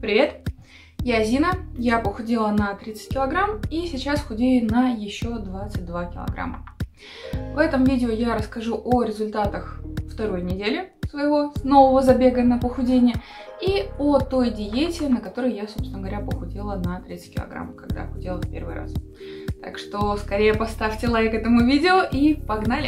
Привет! Я Зина, я похудела на 30 килограмм и сейчас худею на еще 22 килограмма. В этом видео я расскажу о результатах второй недели своего нового забега на похудение и о той диете, на которой я, собственно говоря, похудела на 30 килограмм, когда худела в первый раз. Так что скорее поставьте лайк этому видео и погнали!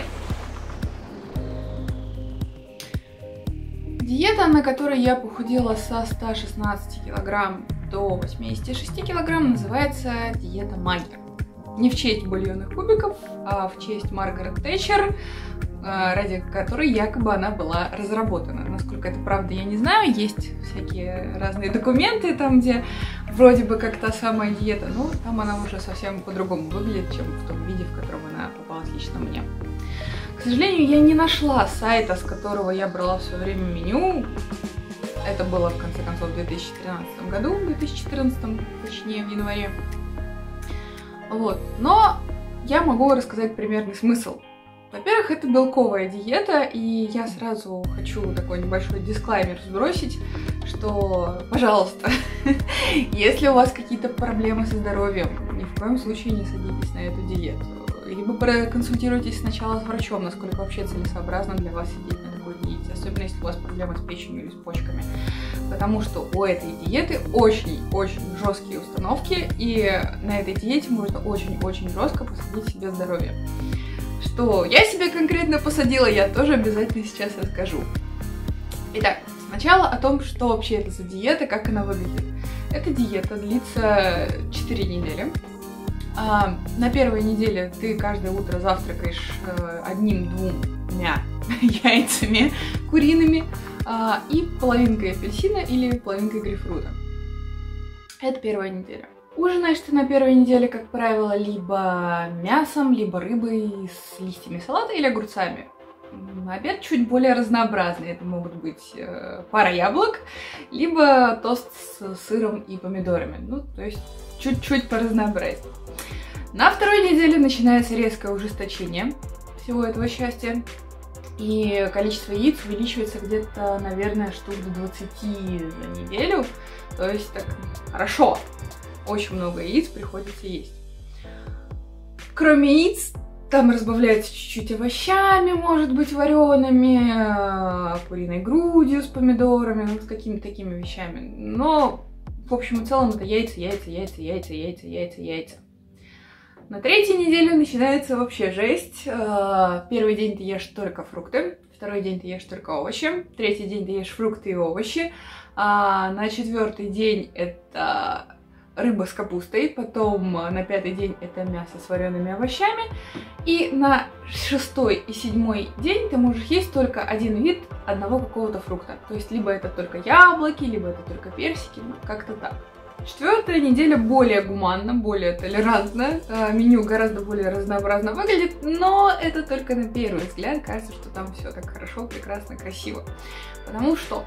Диета, на которой я похудела со 116 килограмм до 86 килограмм, называется диета Маггер. Не в честь бульонных кубиков, а в честь Маргарет Тэтчер, ради которой якобы она была разработана. Насколько это правда, я не знаю. Есть всякие разные документы, там, где вроде бы как та самая диета, но там она уже совсем по-другому выглядит, чем в том виде, в котором она попалась лично мне. К сожалению, я не нашла сайта, с которого я брала в свое время меню. Это было, в конце концов, в 2013 году, точнее, в январе. Вот. Но я могу рассказать примерный смысл. Во-первых, это белковая диета, и я сразу хочу такой небольшой дисклаймер сбросить, что, пожалуйста, если у вас какие-то проблемы со здоровьем, ни в коем случае не садитесь на эту диету. Либо проконсультируйтесь сначала с врачом, насколько вообще целесообразно для вас сидеть на такой диете, особенно если у вас проблемы с печенью или с почками. Потому что у этой диеты очень-очень жесткие установки, и на этой диете можно очень-очень жестко посадить себе здоровье. Что я себе конкретно посадила, я тоже обязательно сейчас расскажу. Итак, сначала о том, что вообще это за диета, как она выглядит. Эта диета длится 4 недели. На первой неделе ты каждое утро завтракаешь одним-двумя яйцами куриными и половинкой апельсина или половинкой грейпфрута. Это первая неделя. Ужинаешь ты на первой неделе, как правило, либо мясом, либо рыбой с листьями салата или огурцами. Обед чуть более разнообразный. Это могут быть пара яблок, либо тост с сыром и помидорами. Ну, то есть чуть-чуть поразнообразнее. На второй неделе начинается резкое ужесточение всего этого счастья. И количество яиц увеличивается где-то, наверное, штук до 20 за неделю. То есть так хорошо. Очень много яиц приходится есть. Кроме яиц, там разбавляется чуть-чуть овощами, может быть, вареными, куриной грудью с помидорами, ну, с какими-то такими вещами. Но, в общем и целом, это яйца. На третьей неделе начинается вообще жесть. Первый день ты ешь только фрукты, второй день ты ешь только овощи, третий день ты ешь фрукты и овощи, на четвертый день это рыба с капустой, потом на пятый день это мясо с вареными овощами, и на шестой и седьмой день ты можешь есть только один вид одного какого-то фрукта. То есть либо это только яблоки, либо это только персики, ну как-то так. Четвертая неделя более гуманно, более толерантно, меню гораздо более разнообразно выглядит, но это только на первый взгляд кажется, что там все так хорошо, прекрасно, красиво. Потому что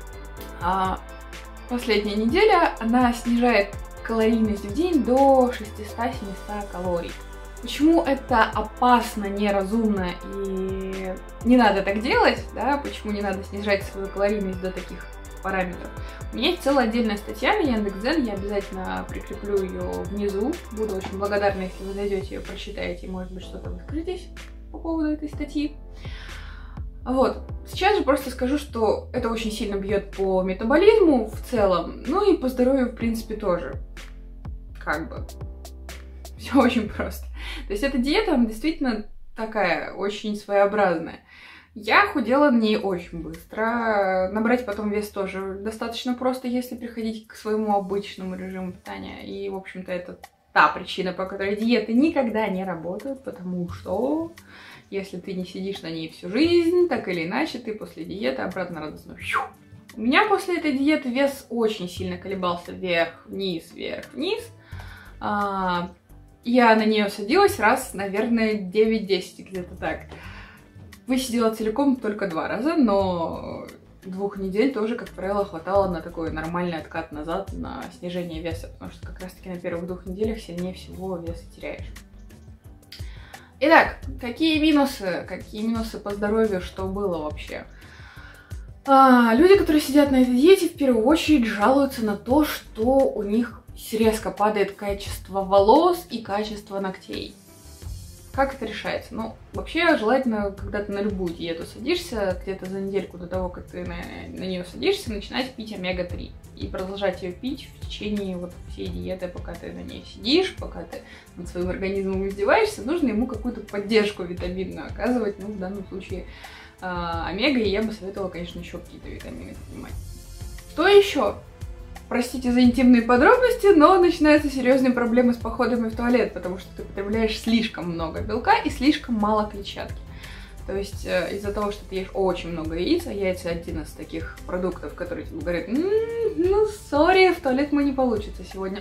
последняя неделя, она снижает калорийность в день до 600-700 калорий. Почему это опасно, неразумно и не надо так делать, да? Почему не надо снижать свою калорийность до таких параметров? У меня есть целая отдельная статья на Яндекс.Дзен, я обязательно прикреплю ее внизу. Буду очень благодарна, если вы зайдете ее, прочитаете, и, может быть, что-то вы скажетесь по поводу этой статьи. Вот. Сейчас же просто скажу, что это очень сильно бьет по метаболизму в целом, ну и по здоровью, в принципе, тоже. Как бы. Все очень просто. То есть эта диета, она действительно такая, очень своеобразная. Я худела на ней очень быстро. Набрать потом вес тоже достаточно просто, если приходить к своему обычному режиму питания. И, в общем-то, это та причина, по которой диеты никогда не работают, потому что если ты не сидишь на ней всю жизнь, так или иначе, ты после диеты обратно радостно. У меня после этой диеты вес очень сильно колебался вверх-вниз, вверх-вниз. Я на нее садилась раз, наверное, 9-10, где-то так. Высидела целиком только 2 раза, но 2 недель тоже, как правило, хватало на такой нормальный откат назад, на снижение веса, потому что как раз-таки на первых 2 неделях сильнее всего веса теряешь. Итак, какие минусы по здоровью, что было вообще? Люди, которые сидят на этой диете, в первую очередь жалуются на то, что у них резко падает качество волос и качество ногтей. Как это решается? Ну, вообще, желательно, когда ты на любую диету садишься, где-то за недельку до того, как ты на нее садишься, начинать пить омега-3. И продолжать ее пить в течение вот всей диеты, пока ты на ней сидишь, пока ты над своим организмом издеваешься, нужно ему какую-то поддержку витаминную оказывать, ну, в данном случае омега, и я бы советовала, конечно, еще какие-то витамины принимать. Что еще? Простите за интимные подробности, но начинаются серьезные проблемы с походами в туалет, потому что ты потребляешь слишком много белка и слишком мало клетчатки. То есть из-за того, что ты ешь очень много яиц, а яйца один из таких продуктов, которые тебе говорят, ну, сори, в туалет мы не получится сегодня,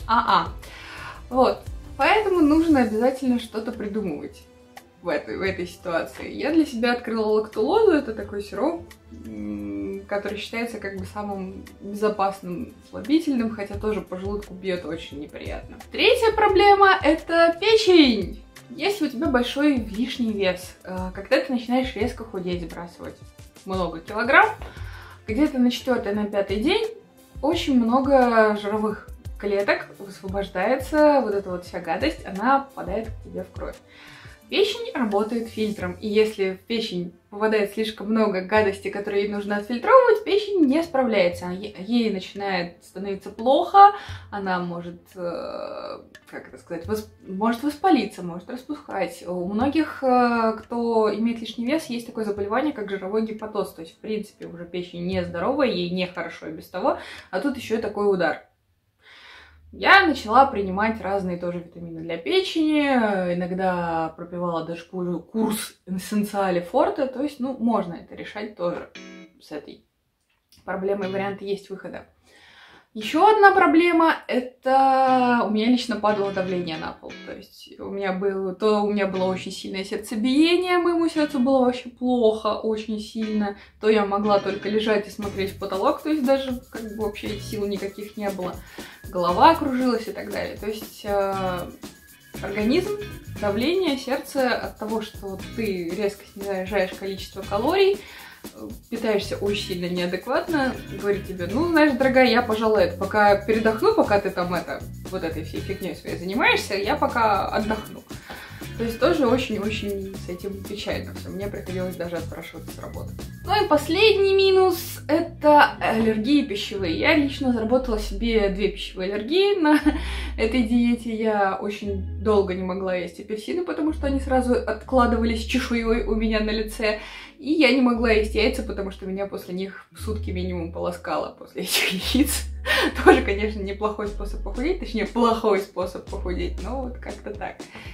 Вот, поэтому нужно обязательно что-то придумывать в этой ситуации. Я для себя открыла лактулозу, это такой сироп, который считается как бы самым безопасным слабительным, хотя тоже по желудку бьет очень неприятно. Третья проблема — это печень. Если у тебя большой лишний вес, когда ты начинаешь резко худеть, сбрасывать много килограмм, где-то на 4-й, на 5-й день очень много жировых клеток высвобождается, вот эта вот вся гадость, она попадает к тебе в кровь. Печень работает фильтром, и если в печень попадает слишком много гадости, которые ей нужно отфильтровывать, печень не справляется. Ей начинает становиться плохо, она может, как это сказать, может воспалиться, может распухать. У многих, кто имеет лишний вес, есть такое заболевание, как жировой гепатоз. То есть, в принципе, уже печень нездоровая, ей нехорошо и без того, а тут еще и такой удар. Я начала принимать разные тоже витамины для печени, иногда пропивала даже курс Эссенциали Форте, то есть, ну, можно это решать тоже с этой проблемой, варианты есть выхода. Еще одна проблема — это у меня лично падало давление на пол, то есть у меня было очень сильное сердцебиение, моему сердцу было вообще плохо, очень сильно, то я могла только лежать и смотреть в потолок, то есть даже как бы вообще сил никаких не было, голова кружилась и так далее, то есть организм, давление, сердце от того, что ты резко снижаешь количество калорий, питаешься очень сильно неадекватно, говорит тебе, ну, знаешь, дорогая, я, пожалуй, пока передохну, пока ты там вот этой всей фигней своей занимаешься, я пока отдохну. То есть тоже очень-очень с этим печально все. Мне приходилось даже отпрашиваться с работы. Ну и последний минус — это аллергии пищевые. Я лично заработала себе 2 пищевые аллергии на этой диете. Я очень долго не могла есть апельсины, потому что они сразу откладывались чешуей у меня на лице. И я не могла есть яйца, потому что меня после них сутки минимум полоскало после этих яиц. Тоже, конечно, неплохой способ похудеть, точнее, плохой способ похудеть, но вот как-то так.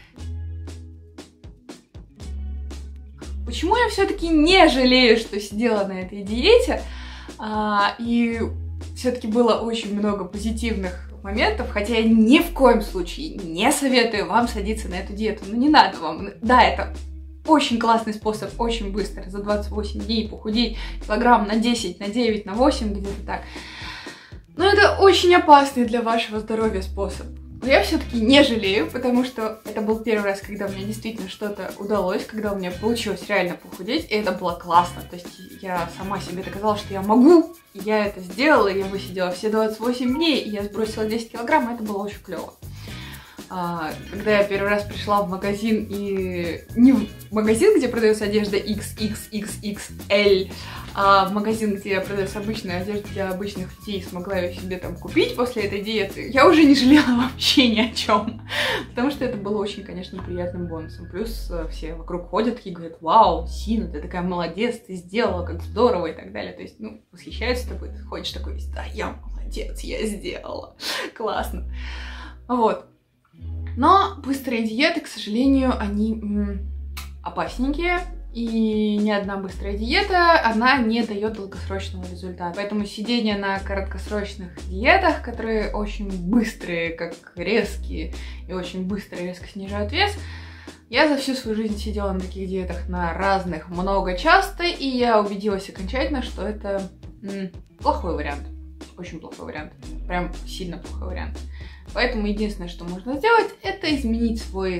Почему я все-таки не жалею, что сидела на этой диете, и все-таки было очень много позитивных моментов, хотя я ни в коем случае не советую вам садиться на эту диету, ну не надо вам, да, это очень классный способ, очень быстро, за 28 дней похудеть килограмм на 10, на 9, на 8, где-то так, но это очень опасный для вашего здоровья способ. Но я все-таки не жалею, потому что это был первый раз, когда у меня действительно что-то удалось, когда у меня получилось реально похудеть, и это было классно. То есть я сама себе доказала, что я могу, и я это сделала, я высидела все 28 дней, и я сбросила 10 килограмм, и это было очень клево. Когда я первый раз пришла в магазин, и не в магазин, где продается одежда XXXXL, а в магазин, где продается обычная одежда для обычных людей, смогла ее себе там купить после этой диеты, я уже не жалела вообще ни о чем, потому что это было очень, конечно, приятным бонусом. Плюс все вокруг ходят и говорят: вау, Сина, ты такая молодец, ты сделала, как здорово и так далее. То есть, ну, восхищаются тобой, ты ходишь такой: да, я молодец, я сделала, классно. Вот. Но быстрые диеты, к сожалению, они опасненькие, и ни одна быстрая диета, она не дает долгосрочного результата. Поэтому сидение на короткосрочных диетах, которые очень быстрые, как резкие, и очень быстро и резко снижают вес, я за всю свою жизнь сидела на таких диетах на разных, много, часто, и я убедилась окончательно, что это плохой вариант. Очень плохой вариант. Прям сильно плохой вариант. Поэтому единственное, что можно сделать, это изменить свой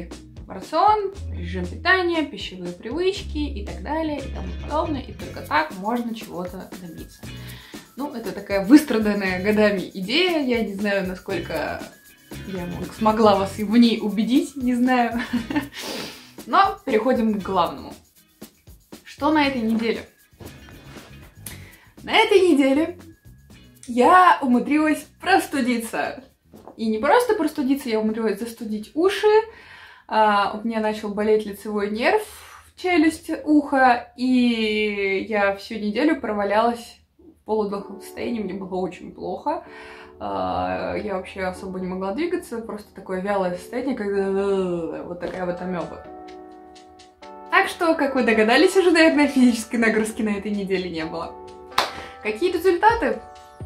рацион, режим питания, пищевые привычки и так далее и тому подобное. И только так можно чего-то добиться. Ну, это такая выстраданная годами идея. Я не знаю, насколько я смогла вас и в ней убедить, не знаю. Но переходим к главному. Что на этой неделе? На этой неделе я умудрилась простудиться. И не просто простудиться, я умудрилась застудить уши. У меня начал болеть лицевой нерв в челюсть уха. И я всю неделю провалялась в полудохлом состоянии. Мне было очень плохо. Я вообще особо не могла двигаться. Просто такое вялое состояние, когда вот такая вот амеба. Так что, как вы догадались, уже, наверное, физической нагрузки на этой неделе не было. Какие результаты?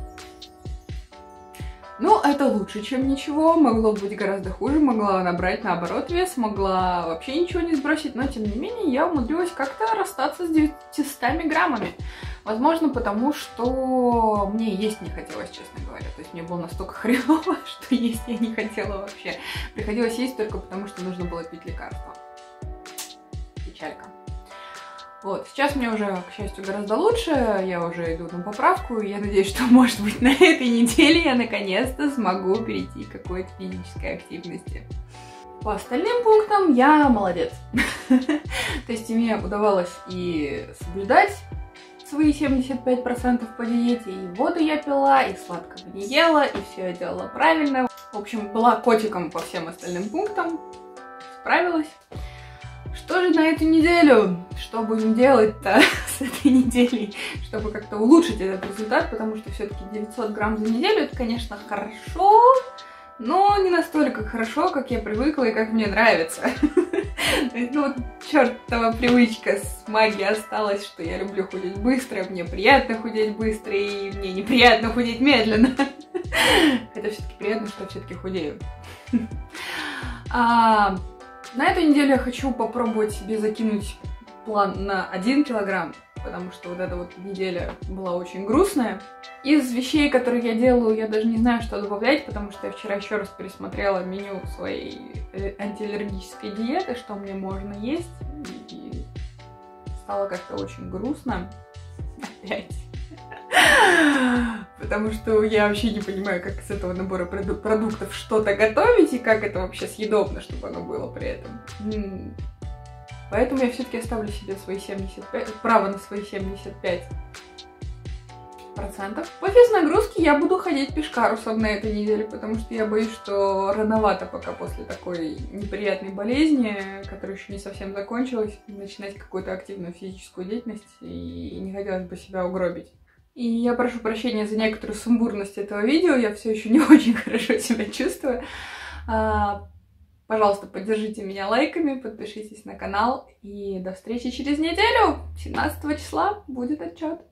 Ну, это лучше, чем ничего. Могло быть гораздо хуже. Могла набрать, наоборот, вес. Могла вообще ничего не сбросить. Но, тем не менее, я умудрилась как-то расстаться с 900 граммами. Возможно, потому что мне есть не хотелось, честно говоря. То есть мне было настолько хреново, что есть я не хотела вообще. Приходилось есть только потому, что нужно было пить лекарства. Печалька. Вот, сейчас мне уже, к счастью, гораздо лучше, я уже иду на поправку, и я надеюсь, что, может быть, на этой неделе я наконец-то смогу перейти к какой-то физической активности. По остальным пунктам я молодец. То есть мне удавалось и соблюдать свои 75% по диете, и воду я пила, и сладкого не ела, и все я делала правильно. В общем, была котиком по всем остальным пунктам, справилась. Что же на эту неделю? Что будем делать-то с этой неделей, чтобы как-то улучшить этот результат, потому что все-таки 900 грамм за неделю, это, конечно, хорошо, но не настолько хорошо, как я привыкла и как мне нравится. Ну вот чертова привычка с магией осталась, что я люблю худеть быстро, мне приятно худеть быстро, и мне неприятно худеть медленно. Хотя все-таки приятно, что я все-таки худею. На эту неделю я хочу попробовать себе закинуть план на 1 килограмм, потому что вот эта вот неделя была очень грустная. Из вещей, которые я делаю, я даже не знаю, что добавлять, потому что я вчера еще раз пересмотрела меню своей антиаллергической диеты, что мне можно есть, и стало как-то очень грустно. Опять. Потому что я вообще не понимаю, как из этого набора продуктов что-то готовить, и как это вообще съедобно, чтобы оно было при этом. Поэтому я все-таки оставлю себе свои 75, право на свои 75%. По физнагрузке я буду ходить пешкарусом на этой неделе, потому что я боюсь, что рановато пока после такой неприятной болезни, которая еще не совсем закончилась, начинать какую-то активную физическую деятельность, и не хотелось бы себя угробить. И я прошу прощения за некоторую сумбурность этого видео, я все еще не очень хорошо себя чувствую. Пожалуйста, поддержите меня лайками, подпишитесь на канал, и до встречи через неделю, 17 числа будет отчет.